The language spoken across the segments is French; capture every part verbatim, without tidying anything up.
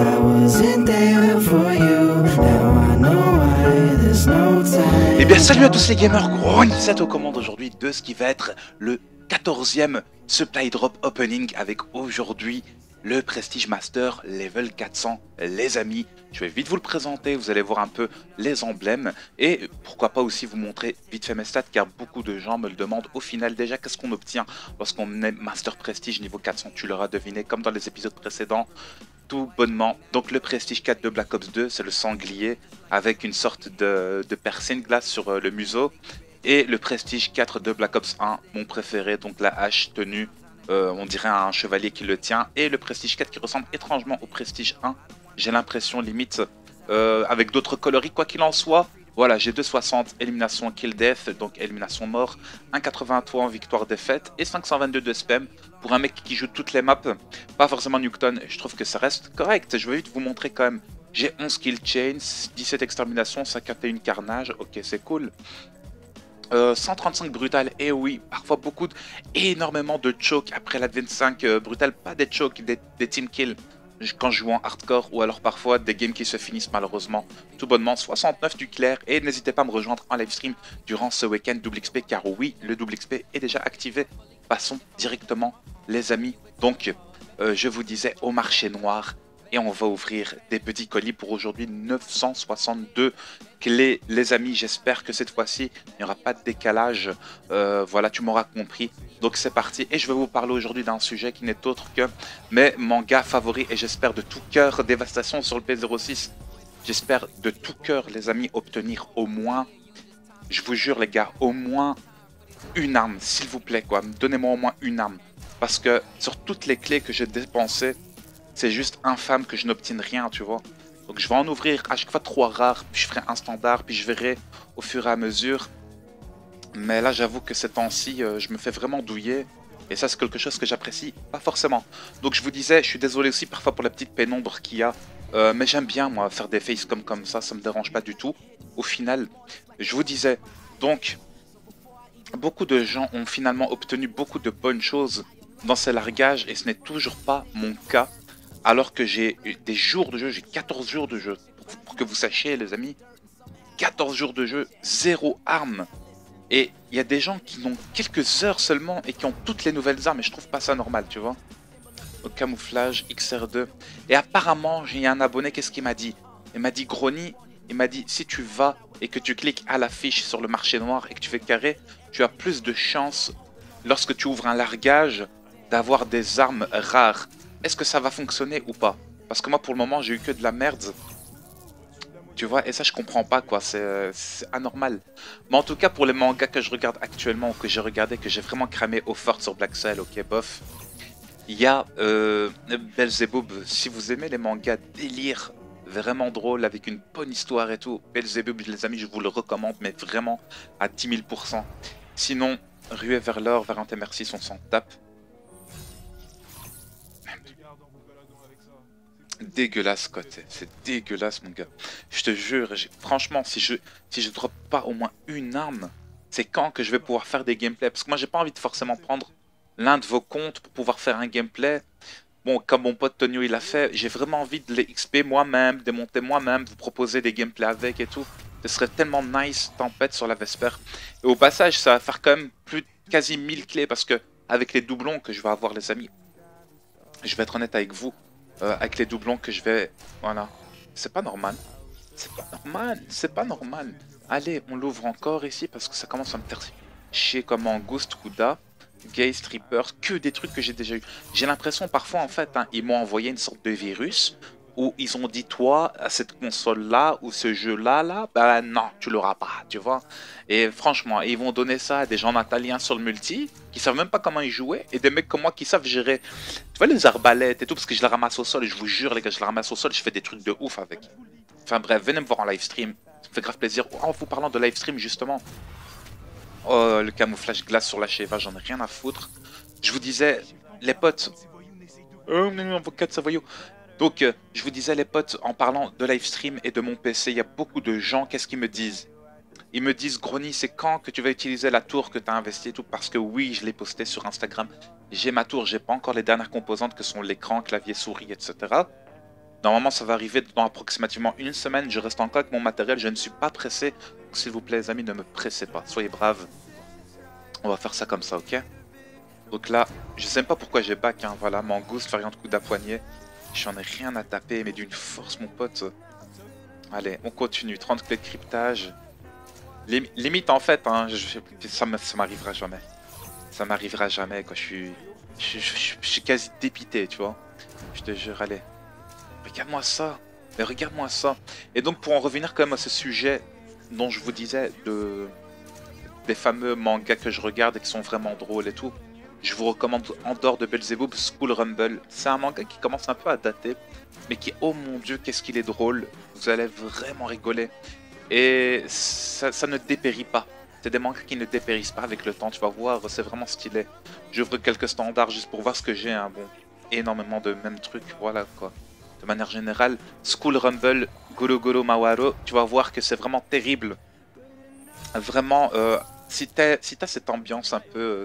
I wasn't there for you. Now I know why there's no time. Eh bien salut à tous les gamers, gros Nisette aux commandes aujourd'hui de ce qui va être le quatorzième Supply Drop Opening avec aujourd'hui le Prestige Master Level quatre cents. Les amis, je vais vite vous le présenter, vous allez voir un peu les emblèmes et pourquoi pas aussi vous montrer vite fait mes stats car beaucoup de gens me le demandent au final déjà qu'est-ce qu'on obtient lorsqu'on est Master Prestige niveau quatre cents, tu l'auras deviné comme dans les épisodes précédents. Tout bonnement, donc le Prestige quatre de Black Ops deux, c'est le sanglier avec une sorte de, de piercing glace sur euh, le museau. Et le Prestige quatre de Black Ops un, mon préféré, donc la hache tenue, euh, on dirait un chevalier qui le tient. Et le Prestige quatre qui ressemble étrangement au Prestige un, j'ai l'impression limite euh, avec d'autres coloris, quoi qu'il en soit. Voilà, j'ai deux soixante, élimination kill death, donc élimination mort, un quatre-vingt-trois en victoire défaite et cinq cent vingt-deux de spam pour un mec qui joue toutes les maps, pas forcément Newton, je trouve que ça reste correct. Je vais vite vous montrer quand même, j'ai onze kill chains, dix-sept extermination, cinquante et un carnage, ok c'est cool. Euh, cent trente-cinq brutal, et oui, parfois beaucoup, de, énormément de choke après la vingt-cinq euh, brutal, pas des choke, des, des team kills. Quand je joue en hardcore ou alors parfois des games qui se finissent malheureusement tout bonnement. Soixante-neuf du clair et n'hésitez pas à me rejoindre en live stream durant ce week-end double X P car oui le double X P est déjà activé. Passons directement les amis, donc euh, je vous disais au marché noir et on va ouvrir des petits colis pour aujourd'hui. Neuf cent soixante-deux clés les amis, j'espère que cette fois-ci il n'y aura pas de décalage, euh, voilà tu m'auras compris. Donc c'est parti et je vais vous parler aujourd'hui d'un sujet qui n'est autre que mes mangas favoris et j'espère de tout cœur, Dévastation sur le P zéro six, j'espère de tout cœur les amis obtenir au moins, je vous jure les gars, au moins une arme s'il vous plaît quoi, donnez-moi au moins une arme parce que sur toutes les clés que j'ai dépensées, c'est juste infâme que je n'obtienne rien tu vois. Donc je vais en ouvrir à chaque fois trois rares, puis je ferai un standard, puis je verrai au fur et à mesure. Mais là j'avoue que ces temps-ci euh, je me fais vraiment douiller et ça c'est quelque chose que j'apprécie pas forcément. Donc je vous disais, je suis désolé aussi parfois pour la petite pénombre qu'il y a, euh, mais j'aime bien moi faire des faces comme, comme ça, ça me dérange pas du tout. Au final, je vous disais, donc beaucoup de gens ont finalement obtenu beaucoup de bonnes choses dans ces largages et ce n'est toujours pas mon cas. Alors que j'ai des jours de jeu, j'ai quatorze jours de jeu, pour, pour que vous sachiez les amis, quatorze jours de jeu, zéro arme. Et il y a des gens qui n'ont quelques heures seulement et qui ont toutes les nouvelles armes et je trouve pas ça normal, tu vois. Au camouflage, X R deux. Et apparemment, j'ai un abonné, qu'est-ce qu'il m'a dit? Il m'a dit, Grony, il m'a dit, si tu vas et que tu cliques à l'affiche sur le marché noir et que tu fais carré, tu as plus de chances, lorsque tu ouvres un largage, d'avoir des armes rares. Est-ce que ça va fonctionner ou pas? Parce que moi, pour le moment, j'ai eu que de la merde. Tu vois, et ça je comprends pas quoi, c'est anormal. Mais en tout cas pour les mangas que je regarde actuellement ou que j'ai regardé, que j'ai vraiment cramé au fort sur Black Sail, ok bof. Il y a euh, Belzebub, si vous aimez les mangas délire, vraiment drôle avec une bonne histoire et tout, Belzebub les amis je vous le recommande mais vraiment à dix mille pour cent. Sinon, ruée vers l'or, Valentin Merci on s'en tape. Dégueulasse quoi, c'est dégueulasse mon gars. Je te jure, franchement si je si je drop pas au moins une arme, c'est quand que je vais pouvoir faire des gameplays? Parce que moi j'ai pas envie de forcément prendre l'un de vos comptes pour pouvoir faire un gameplay. Bon comme mon pote Tonio il a fait, j'ai vraiment envie de les X P moi-même, démonter moi-même, vous proposer des gameplays avec et tout. Ce serait tellement nice, tempête sur la Vesper. Et au passage ça va faire quand même plus de quasi mille clés parce que avec les doublons que je vais avoir les amis, je vais être honnête avec vous. Euh, avec les doublons que je vais... Voilà. C'est pas normal. C'est pas normal. C'est pas normal. Allez, on l'ouvre encore ici parce que ça commence à me faire chier comme Angouste, Kuda, Gay, Stripper, que des trucs que j'ai déjà eu. J'ai l'impression parfois en fait, hein, ils m'ont envoyé une sorte de virus où ils ont dit toi, à cette console-là ou ce jeu-là, là, bah non, tu l'auras pas, tu vois. Et franchement, ils vont donner ça à des gens nataliens sur le multi qui savent même pas comment ils jouaient et des mecs comme moi qui savent gérer, tu vois, les arbalètes et tout, parce que je les ramasse au sol et je vous jure, les gars, je les ramasse au sol et je fais des trucs de ouf avec. Enfin bref, venez me voir en live stream, ça me fait grave plaisir. En vous parlant de live stream, justement, oh, le camouflage glace sur la Sheva, j'en ai rien à foutre. Je vous disais, les potes, oh, avocat de Savoyou. Donc, euh, je vous disais les potes, en parlant de live stream et de mon P C, il y a beaucoup de gens, qu'est-ce qu'ils me disent? Ils me disent, Grony, c'est quand que tu vas utiliser la tour que tu as investi et tout? Parce que oui, je l'ai posté sur Instagram. J'ai ma tour, j'ai pas encore les dernières composantes que sont l'écran, clavier, souris, et cetera. Normalement, ça va arriver dans approximativement une semaine. Je reste encore avec mon matériel. Je ne suis pas pressé. S'il vous plaît, les amis, ne me pressez pas. Soyez braves. On va faire ça comme ça, ok? Donc là, je sais même pas pourquoi j'ai back. Hein. Voilà, Mangouste, variante coup d'appoignet. J'en ai rien à taper, mais d'une force, mon pote. Allez, on continue. trente clés de cryptage. Lim limite, en fait, hein, je, ça m'arrivera jamais. Ça m'arrivera jamais, quoi. Je suis, je, je, je, je suis quasi dépité, tu vois. Je te jure, allez. Regarde-moi ça. Mais regarde-moi ça. Et donc, pour en revenir quand même à ce sujet dont je vous disais, de des fameux mangas que je regarde et qui sont vraiment drôles et tout, je vous recommande en dehors de Belzebub, School Rumble. C'est un manga qui commence un peu à dater, mais qui, oh mon dieu, qu'est-ce qu'il est drôle. Vous allez vraiment rigoler. Et ça, ça ne dépérit pas. C'est des mangas qui ne dépérissent pas avec le temps, tu vas voir, c'est vraiment stylé. J'ouvre quelques standards juste pour voir ce que j'ai, hein. Bon, énormément de mêmes trucs, voilà quoi. De manière générale, School Rumble, Goro Goro Mawaro, tu vas voir que c'est vraiment terrible. Vraiment, euh, si t'as si t'as cette ambiance un peu euh,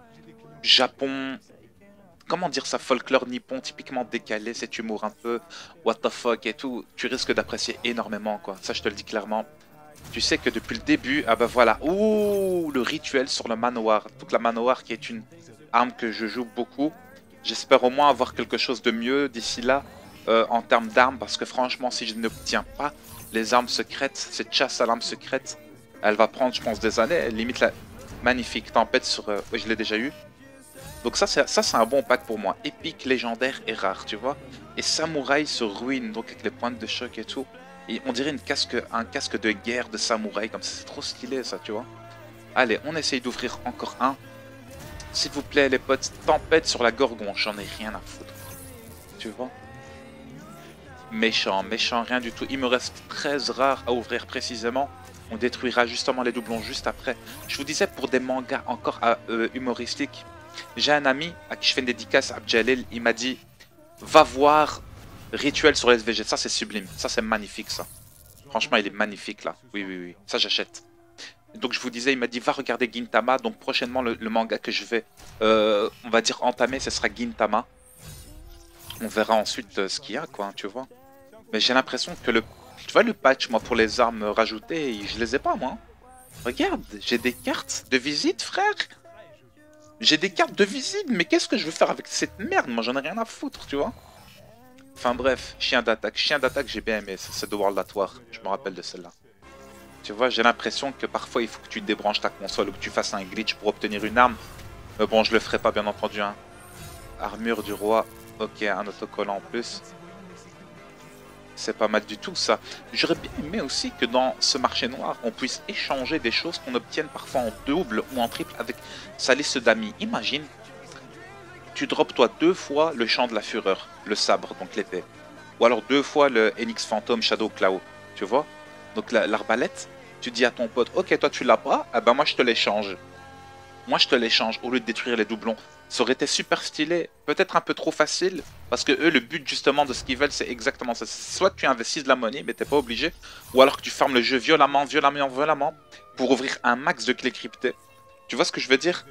Japon, comment dire ça, folklore nippon typiquement décalé, cet humour un peu what the fuck et tout, tu risques d'apprécier énormément quoi, ça je te le dis clairement. Tu sais que depuis le début, ah bah voilà, ouh, le rituel sur le manoir, donc la manoir qui est une arme que je joue beaucoup. J'espère au moins avoir quelque chose de mieux d'ici là euh, en termes d'armes, parce que franchement si je n'obtiens pas les armes secrètes, cette chasse à l'arme secrète, elle va prendre je pense des années, limite la magnifique tempête sur... Euh, oui je l'ai déjà eu. Donc ça c'est ça c'est un bon pack pour moi, épique, légendaire et rare tu vois. Et samouraï sur ruine, donc avec les pointes de choc et tout. Et on dirait une casque, un casque de guerre de samouraï, comme ça c'est trop stylé ça tu vois. Allez on essaye d'ouvrir encore un. S'il vous plaît les potes, tempête sur la gorgon, j'en ai rien à foutre. Tu vois. Méchant, méchant, rien du tout. Il me reste treize rares à ouvrir précisément. On détruira justement les doublons juste après. Je vous disais pour des mangas encore à, euh, humoristiques. J'ai un ami à qui je fais une dédicace, Abdjalil, il m'a dit va voir Rituel sur les S V G, ça c'est sublime, ça c'est magnifique ça. Franchement il est magnifique là, oui oui oui, ça j'achète. Donc je vous disais, il m'a dit va regarder Gintama, donc prochainement le, le manga que je vais, euh, on va dire entamer, ce sera Gintama. On verra ensuite euh, ce qu'il y a quoi, tu vois. Mais j'ai l'impression que le, tu vois le patch moi pour les armes rajoutées, je les ai pas moi. Regarde, j'ai des cartes de visite frère. J'ai des cartes de visite, mais qu'est-ce que je veux faire avec cette merde? Moi, j'en ai rien à foutre, tu vois. Enfin bref, chien d'attaque. Chien d'attaque, j'ai bien aimé. C'est de World at War. Je me rappelle de celle-là. Tu vois, j'ai l'impression que parfois, il faut que tu débranches ta console ou que tu fasses un glitch pour obtenir une arme. Mais bon, je le ferai pas, bien entendu. Hein. Armure du roi. Ok, un autocollant en plus. C'est pas mal du tout, ça. J'aurais bien aimé aussi que dans ce marché noir, on puisse échanger des choses qu'on obtienne parfois en double ou en triple avec sa liste d'amis. Imagine, tu drops toi deux fois le champ de la fureur, le sabre, donc l'épée. Ou alors deux fois le Enix Phantom Shadow Claw, tu vois. Donc l'arbalète, tu dis à ton pote, ok toi tu l'as pas, ah ben moi je te l'échange. Moi je te l'échange au lieu de détruire les doublons. Ça aurait été super stylé, peut-être un peu trop facile, parce que eux le but justement de ce qu'ils veulent c'est exactement ça. Soit tu investis de la monnaie mais t'es pas obligé, ou alors que tu fermes le jeu violemment, violemment, violemment, pour ouvrir un max de clés cryptées. Tu vois ce que je veux dire?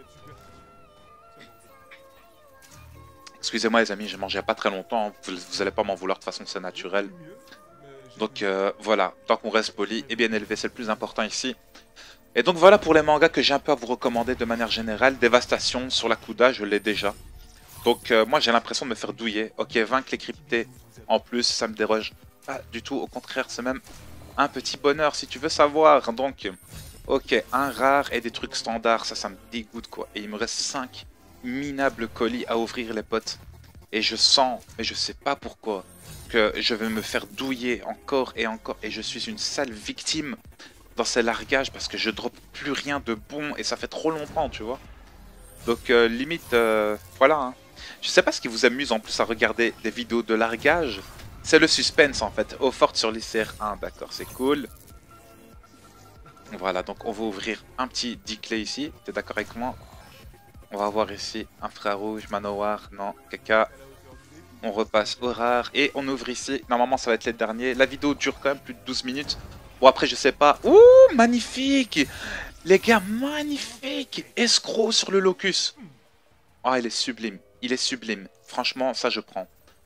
Excusez-moi les amis, j'ai mangé il n'y a pas très longtemps, vous, vous allez pas m'en vouloir, de toute façon c'est naturel. Donc euh, voilà, tant qu'on reste poli et bien élevé, c'est le plus important ici. Et donc voilà pour les mangas que j'ai un peu à vous recommander de manière générale. Dévastation sur la Kuda, je l'ai déjà. Donc euh, moi j'ai l'impression de me faire douiller. Ok, vingt clés cryptées en plus, ça me déroge pas du tout. Au contraire, c'est même un petit bonheur si tu veux savoir. Donc, ok, un rare et des trucs standards, ça, ça me dégoûte quoi. Et il me reste cinq minables colis à ouvrir les potes. Et je sens, mais je sais pas pourquoi, que je vais me faire douiller encore et encore. Et je suis une sale victime dans ces largages parce que je drop plus rien de bon et ça fait trop longtemps, tu vois. Donc euh, limite, euh, voilà. Hein. Je sais pas ce qui vous amuse en plus à regarder des vidéos de largage. C'est le suspense en fait. Eau forte sur l'I C R un, d'accord, c'est cool. Voilà, donc on va ouvrir un petit dix clés ici. T'es d'accord avec moi? On va avoir ici infrarouge, manoir, non, caca. On repasse au rare et on ouvre ici. Normalement ça va être les derniers. La vidéo dure quand même plus de douze minutes. Bon après je sais pas. Ouh, magnifique. Les gars, magnifique. Escroc sur le locus. Oh il est sublime. Il est sublime. Franchement ça je prends.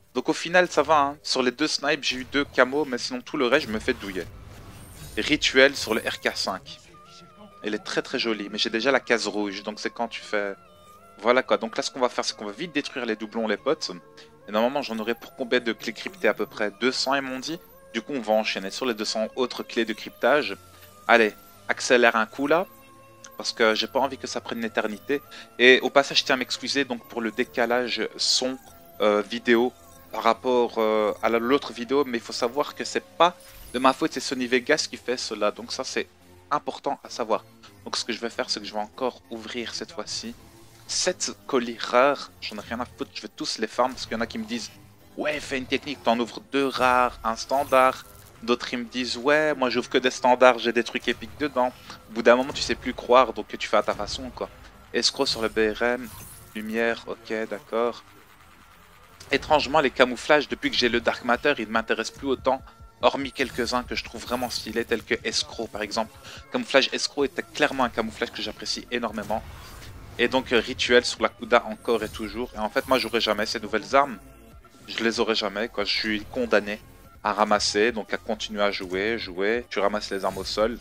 Donc au final, ça va. Hein. Sur les deux snipes, j'ai eu deux camos, mais sinon tout le reste, je me fais douiller. Rituel sur le R K cinq. Elle est très très jolie, mais j'ai déjà la case rouge, donc c'est quand tu fais... Voilà quoi, donc là ce qu'on va faire, c'est qu'on va vite détruire les doublons, les potes. Et normalement, j'en aurai pour combien de clés cryptées? À peu près deux cents, ils m'ont dit. Du coup, on va enchaîner sur les deux cents autres clés de cryptage. Allez, accélère un coup là, parce que j'ai pas envie que ça prenne une éternité. Et au passage, je tiens à m'excuser donc pour le décalage son euh, vidéo par rapport euh, à l'autre vidéo, mais il faut savoir que c'est pas de ma faute, c'est Sony Vegas qui fait cela, donc ça c'est important à savoir. Donc ce que je vais faire, c'est que je vais encore ouvrir cette fois-ci sept colis rares, j'en ai rien à foutre, je vais tous les farm, parce qu'il y en a qui me disent ouais, fais une technique, t'en ouvres deux rares, un standard. D'autres ils me disent ouais, moi j'ouvre que des standards, j'ai des trucs épiques dedans. Au bout d'un moment tu sais plus croire, donc tu fais à ta façon quoi. Escroc sur le B R M, lumière, ok d'accord. Étrangement, les camouflages, depuis que j'ai le Dark Matter, ils ne m'intéressent plus autant, hormis quelques-uns que je trouve vraiment stylés, tels que Escroc par exemple. Camouflage Escroc était clairement un camouflage que j'apprécie énormément. Et donc, euh, Rituel sur la Kuda encore et toujours. Et en fait, moi, j'aurai jamais ces nouvelles armes. Je les aurai jamais, quoi. Je suis condamné à ramasser, donc à continuer à jouer, jouer. Tu ramasses les armes au sol.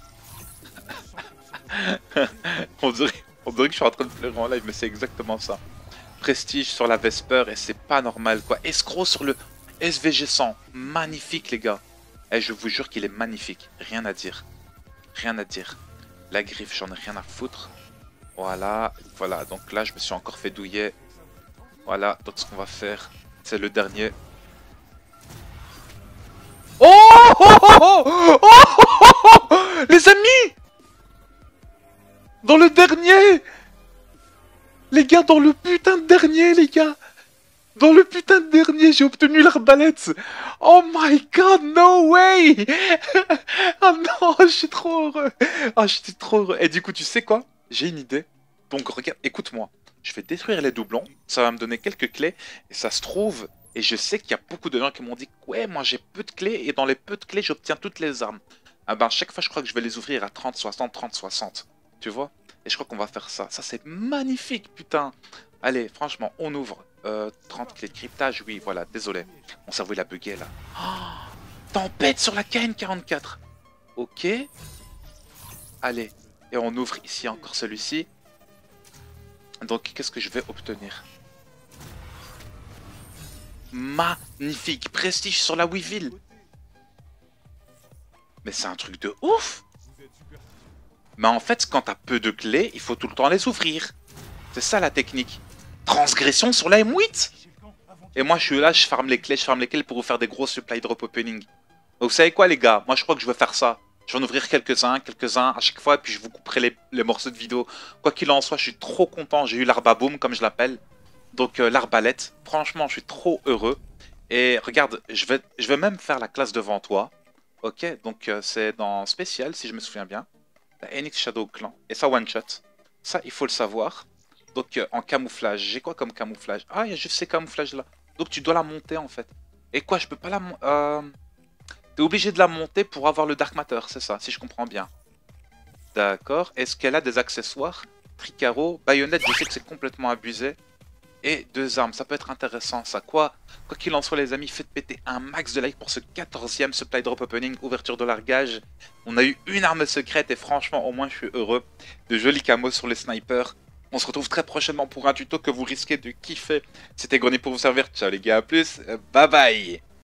on, dirait, on dirait que je suis en train de pleurer en live, mais c'est exactement ça. Prestige sur la Vesper et c'est pas normal quoi. Escroc sur le S V G cent. Magnifique les gars. Et je vous jure qu'il est magnifique. Rien à dire. Rien à dire. La griffe, j'en ai rien à foutre. Voilà. Voilà. Donc là, je me suis encore fait douiller. Voilà. Donc ce qu'on va faire, c'est le dernier. Oh, oh, oh, oh, oh, oh, oh, oh les amis, dans le dernier. Les gars, dans le putain de dernier, les gars. Dans le putain de dernier, j'ai obtenu l'arbalète. Oh my god, no way. Oh non, je suis trop heureux. Ah, oh, j'étais trop heureux. Et du coup, tu sais quoi? J'ai une idée. Donc, regarde, écoute-moi. Je vais détruire les doublons. Ça va me donner quelques clés. Et ça se trouve, et je sais qu'il y a beaucoup de gens qui m'ont dit ouais, moi j'ai peu de clés. Et dans les peu de clés, j'obtiens toutes les armes. Ah ben, chaque fois, je crois que je vais les ouvrir à trente, soixante, trente, soixante. Tu vois? Et je crois qu'on va faire ça. Ça, c'est magnifique, putain. Allez, franchement, on ouvre. Euh, trente clés de cryptage, oui, voilà, désolé. Mon cerveau, il a bugué, là. Oh, tempête sur la K N quarante-quatre. Ok. Allez. Et on ouvre ici encore celui-ci. Donc, qu'est-ce que je vais obtenir? Magnifique. Prestige sur la Weevil. Mais c'est un truc de ouf. Mais en fait, quand t'as peu de clés, il faut tout le temps les ouvrir. C'est ça la technique. Transgression sur la M huit. Et moi, je suis là, je farme les clés, je farme les clés pour vous faire des gros supply drop opening. Donc, vous savez quoi, les gars? Moi, je crois que je vais faire ça. Je vais en ouvrir quelques-uns, quelques-uns à chaque fois, et puis je vous couperai les, les morceaux de vidéo. Quoi qu'il en soit, je suis trop content. J'ai eu l'arbaboum, comme je l'appelle. Donc, euh, l'arbalète. Franchement, je suis trop heureux. Et regarde, je vais, je vais même faire la classe devant toi. Ok, donc euh, c'est dans spécial, si je me souviens bien. La N X Shadow Clan. Et ça one shot. Ça, il faut le savoir. Donc euh, en camouflage. J'ai quoi comme camouflage? Ah, il y a juste ces camouflages là. Donc tu dois la monter en fait. Et quoi, je peux pas la monter euh... T'es obligé de la monter pour avoir le Dark Matter, c'est ça, si je comprends bien. D'accord. Est-ce qu'elle a des accessoires? Tricaro, baïonnette, je sais que c'est complètement abusé. Et deux armes, ça peut être intéressant ça. Quoi Quoi qu'il en soit les amis, faites péter un max de likes pour ce quatorzième supply drop opening, ouverture de largage. On a eu une arme secrète et franchement au moins je suis heureux. De jolis camos sur les snipers. On se retrouve très prochainement pour un tuto que vous risquez de kiffer. C'était Grony pour vous servir, ciao les gars, à plus, bye bye.